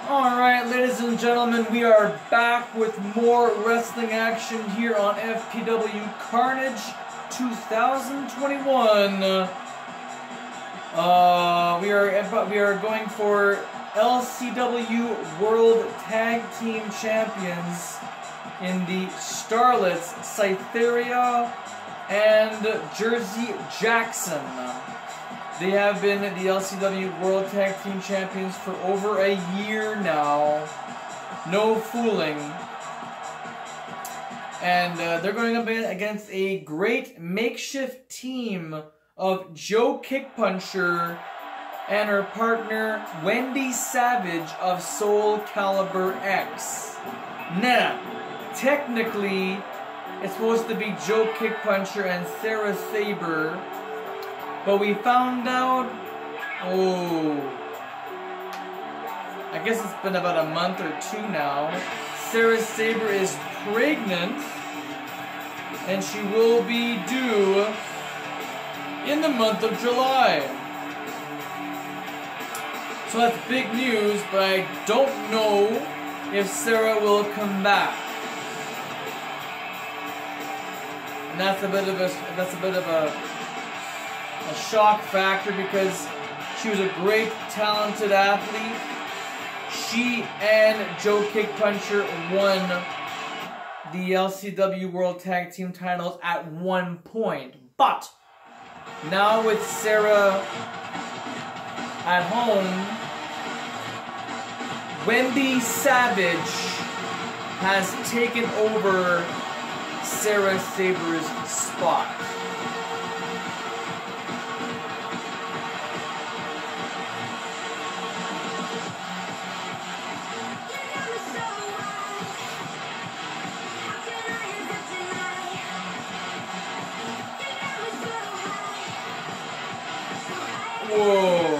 Alright, ladies and gentlemen, we are back with more wrestling action here on FPW Carnage 2021. We are going for LCW World Tag Team Champions in the Starlets, Cytherea and Jersey Jaxin. They have been the LCW World Tag Team Champions for over a year now. No fooling. And they're going up against a great makeshift team of Jo Kickpuncher and her partner Wendy Savage of Soul Calibre X. Now, technically, it's supposed to be Jo Kickpuncher and Sarah Sabre, but we found out, I guess it's been about a month or two now, Sarah Sabre is pregnant, and she will be due in the month of July. So that's big news, but I don't know if Sarah will come back. And that's a bit of a shock factor because she was a great, talented athlete. She and Jo Kickpuncher won the LCW World Tag Team titles at one point. But now with Sarah at home, Wendy Savage has taken over Sarah Sabre's spot. Whoa.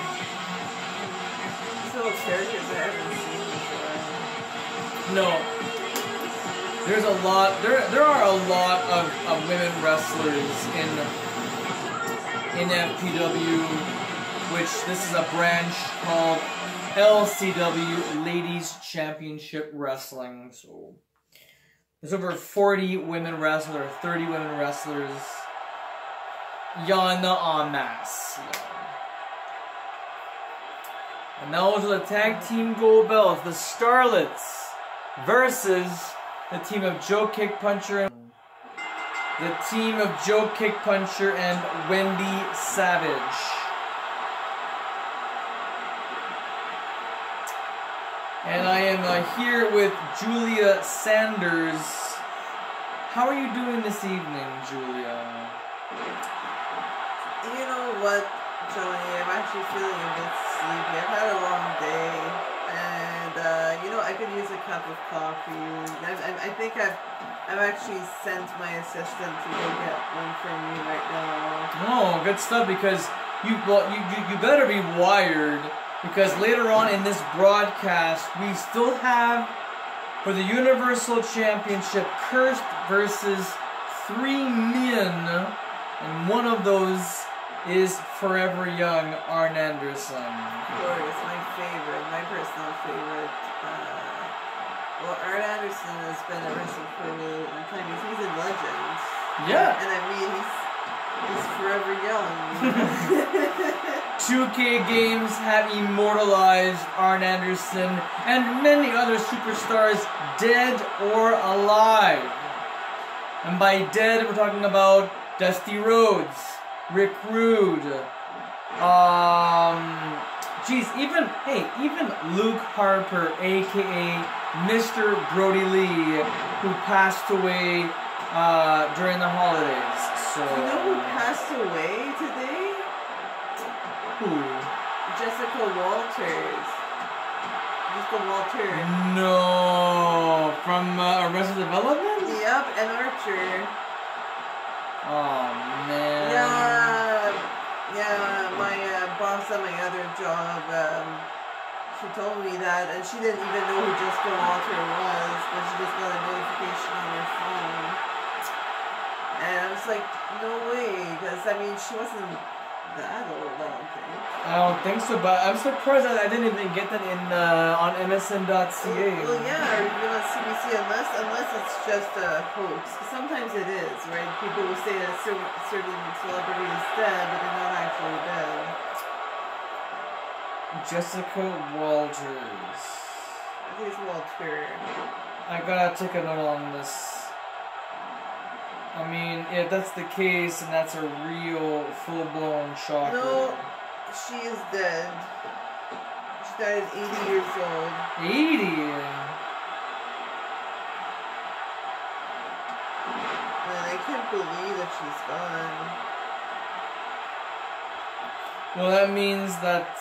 Still characters I haven't seen before. No. There's a lot, there are a lot of women wrestlers in FPW, which this is a branch called LCW Ladies Championship Wrestling. So there's over 40 women wrestlers, or 30 women wrestlers. Yana en masse. And those are the tag team gold belts. The Starlets versus the team of Jo Kickpuncher and Wendy Savage. And I am here with Julia Sanders. How are you doing this evening, Julia? You know what, Johnny? I'm actually feeling a bit sleepy. I've had a long day, and you know, I could use a cup of coffee. I think I've actually sent my assistant to go get one from you right now. Oh, good stuff. Because you better be wired, because later on in this broadcast we still have for the Universal Championship Cursed versus 3 men, and one of those is Forever Young Arn Anderson. Of course, my favorite, my personal favorite. Well, Arn Anderson has been a wrestler for a really long time. He's a legend. Yeah. And I mean, he's forever young. 2K games have immortalized Arn Anderson and many other superstars, dead or alive. And by dead, we're talking about Dusty Rhodes, Rick Rude, even Luke Harper, aka Mr. Brody Lee, who passed away during the holidays. So you know who passed away today? Who? Jessica Walters. Jessica Walters. No, from Arrested Development? Yep, and Archer. Oh man. Yeah, my boss at my other job, she told me that, and she didn't even know who Jessica Walter was, but she just got a notification on her phone. And I was like, no way, because I mean, she wasn't that old, I don't think. I don't think so, but I'm surprised that I didn't even get that in on MSN.ca. Well, yeah, or even on CBC, unless it's just a hoax. Sometimes it is, right? People will say that certain celebrity is dead, but they're not actually dead. Jessica Walters. I think it's Walter. I gotta take a note on this. I mean, if that's the case, and that's a real full-blown shocker. No, she is dead. She died at 80 years old. 80? And I can't believe that she's gone. Well, that means that,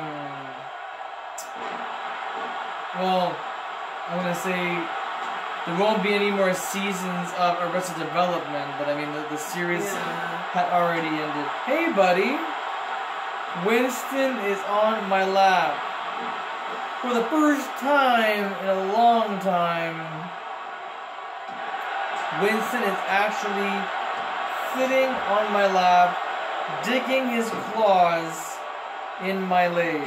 well, I'm gonna say there won't be any more seasons of Arrested Development, but I mean, the series had already ended. Hey, buddy! Winston is on my lap. For the first time in a long time, Winston is actually sitting on my lap, digging his claws in my leg.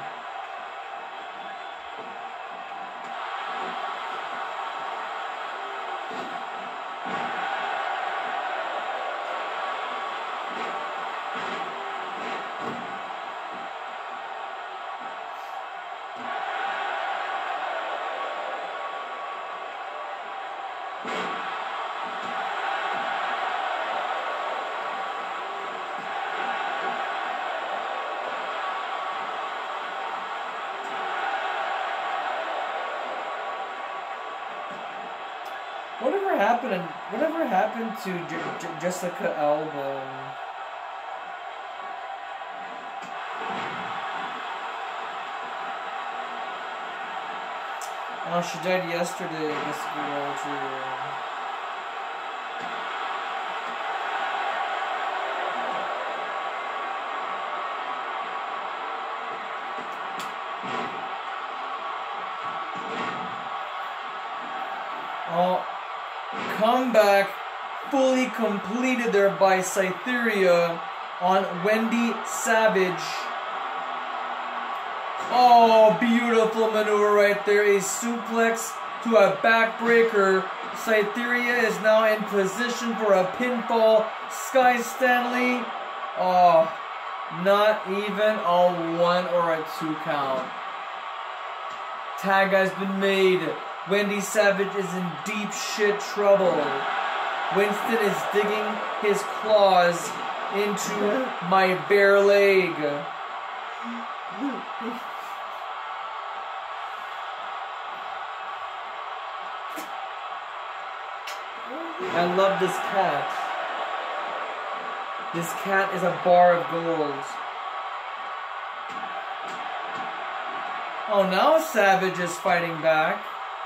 Whatever happened to Jessica Alba? Oh, she died yesterday, Jessica Walter. Oh, comeback fully completed there by Cytherea on Wendy Savage. Oh, beautiful maneuver right there. A suplex to a backbreaker. Cytherea is now in position for a pinfall. Sky Stanley. Oh, not even a 1 or a 2 count. Tag has been made. Wendy Savage is in deep shit trouble. Winston is digging his claws into my bare leg. I love this cat. This cat is a bar of gold. Oh, now Savage is fighting back.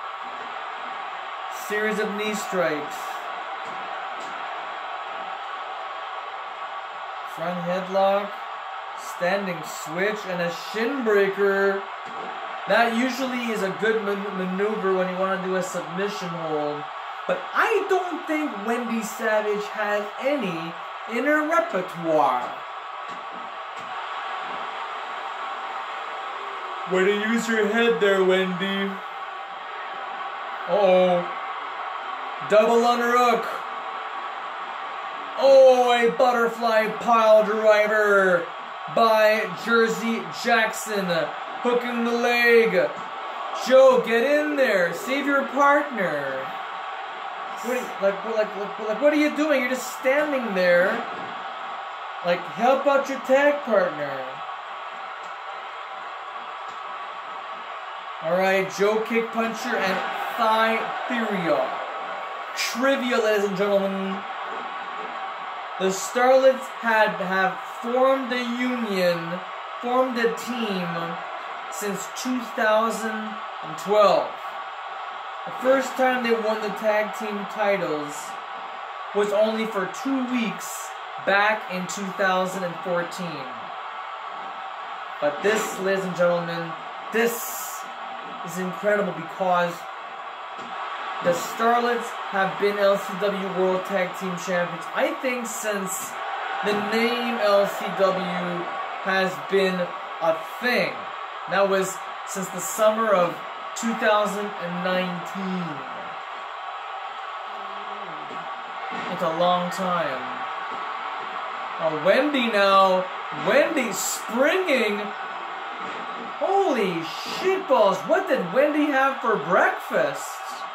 Series of knee strikes. Front headlock. Standing switch and a shin breaker. That usually is a good maneuver when you want to do a submission hold. But I don't think Wendy Savage has any in her repertoire. Way to use your head there, Wendy. Uh-oh. Double underhook. Oh, a butterfly pile driver by Jersey Jaxin. Hooking the leg. Jo, get in there. Save your partner. What are you doing? You're just standing there. Like, help out your tag partner. Alright, Jo Kickpuncher and Cytherea. Trivia, ladies and gentlemen. The Starlets have formed a union, formed a team since 2012. The first time they won the tag team titles was only for 2 weeks back in 2014. But this, ladies and gentlemen, this is incredible because the Starlets have been LCW World Tag Team Champions, I think, since the name LCW has been a thing. That was since the summer of 2019. It's a long time. Wendy now. Wendy springing. Holy shitballs. What did Wendy have for breakfast?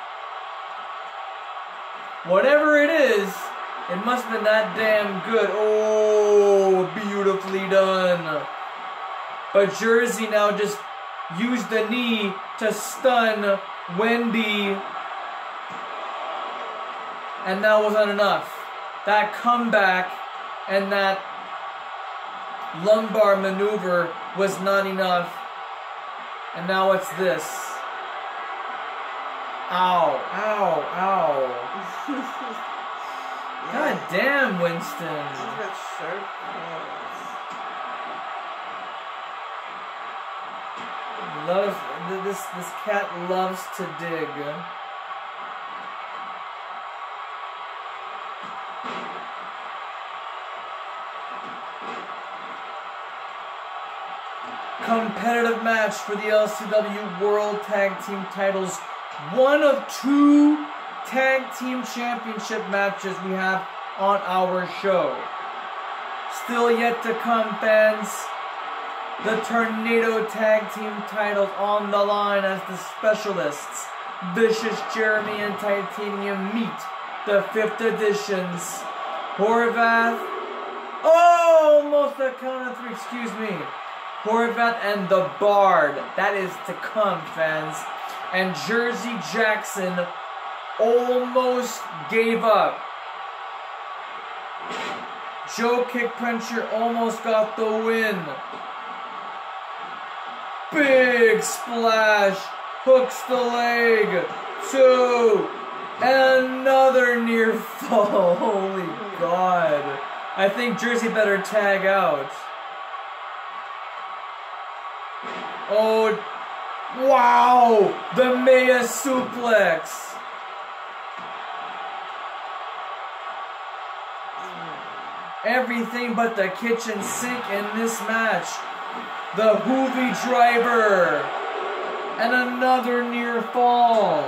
Whatever it is, it must have been that damn good. Oh, beautifully done. But Jersey now just used the knee to stun Wendy. And that wasn't enough. That comeback and that lumbar maneuver was not enough. And now what's this? Ow, ow, ow. God damn, Winston. He's got sharp claws. This cat loves to dig. Competitive match for the LCW World Tag Team titles. One of 2 Tag Team Championship matches we have on our show. Still yet to come, fans. The Tornado Tag Team titles on the line as the specialists, Vicious, Jeremy, and Titanium meet the 5th editions. Horvath. Oh, almost a count of 3, excuse me. Horvath and the Bard. That is to come, fans. And Jersey Jaxin almost gave up. Jo Kickpuncher almost got the win. Big splash. Hooks the leg. 2. And another near fall. Holy God. I think Jersey better tag out. Oh, wow! The Maya suplex! Everything but the kitchen sink in this match. The Hoovy driver! And another near fall.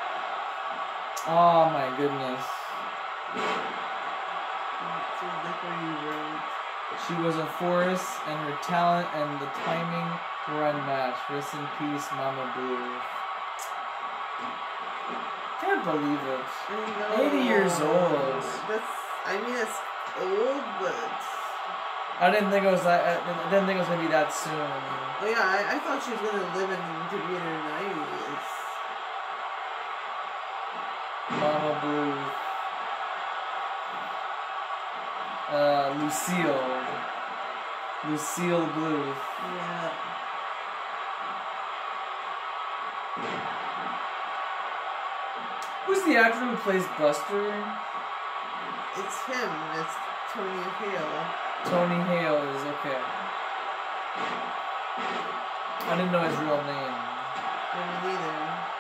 Oh my goodness. She was a force, and her talent and the timing were unmatched. Rest in peace, Mama Blue. Can't believe it. 80 years old. It's old, but I didn't think it was that. I didn't think it was gonna be that soon. Oh yeah, I thought she was gonna live to be in her 90s. Mama Blue. Lucille Blue. Yeah. Who's the actor who plays Buster? It's him. It's Tony Hale. Tony Hale is okay. I didn't know his real name. Me neither.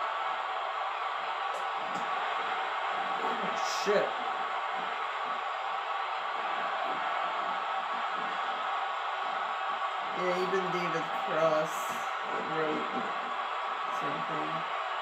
Oh, shit. Yeah, even David Cross wrote something.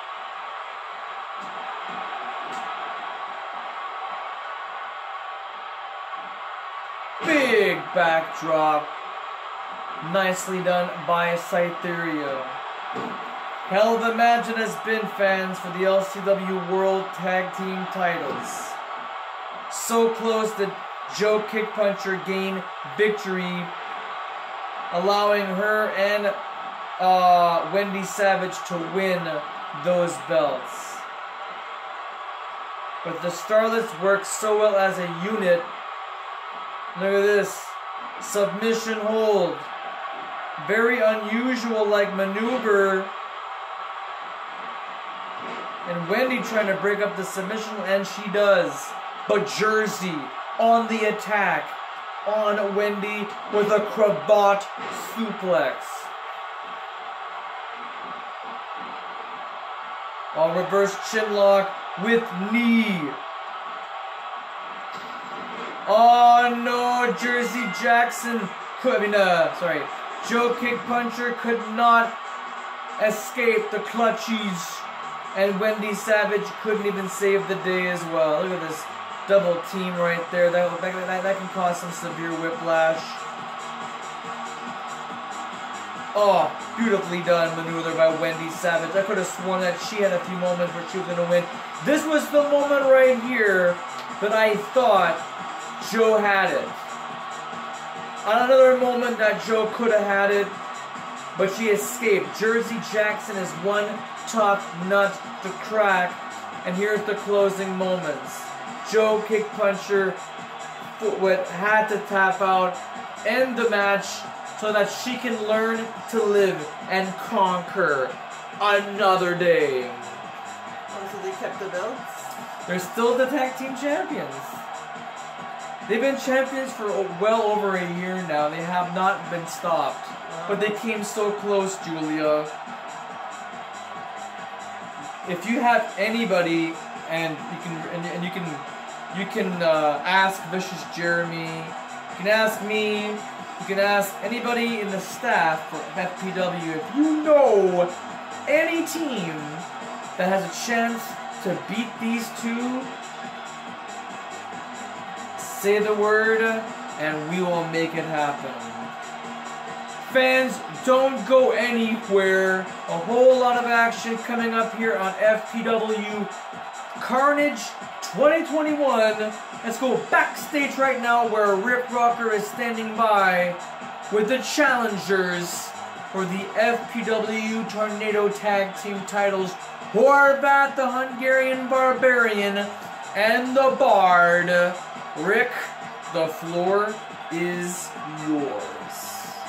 Big backdrop. Nicely done by Cytherea. Hell of a match it has been, fans, for the LCW World Tag Team titles. So close that Jo Kickpuncher gained victory, allowing her and Wendy Savage to win those belts. But the Starlets work so well as a unit. Look at this. Submission hold. Very unusual like maneuver. And Wendy trying to break up the submission, and she does. But Jersey on the attack on Wendy with a cravat suplex. A reverse chinlock with knee. Oh no, Jersey Jaxin Jo Kickpuncher could not escape the clutchies. And Wendy Savage couldn't even save the day as well. Look at this double team right there. That can cause some severe whiplash. Oh, beautifully done maneuver by Wendy Savage. I could have sworn that she had a few moments where she was going to win. This was the moment right here that I thought Jo had it. Another moment that Jo could have had it, but she escaped. Jersey Jaxin is one tough nut to crack. And here's the closing moments. Jo Kickpuncher had to tap out, end the match, so that she can learn to live and conquer another day. Oh, so they kept the belts? They're still the tag team champions. They've been champions for well over a year now. They have not been stopped. But they came so close, Julia. If you have anybody, and you can ask Vicious Jeremy, you can ask me, you can ask anybody in the staff for FPW. If you know any team that has a chance to beat these two, say the word, and we will make it happen. Fans, don't go anywhere. A whole lot of action coming up here on FPW Carnage 2021. Let's go backstage right now where Rip Rocker is standing by with the challengers for the FPW Tornado Tag Team titles. Horvat the Hungarian Barbarian and the Bard. Rick, the floor is yours.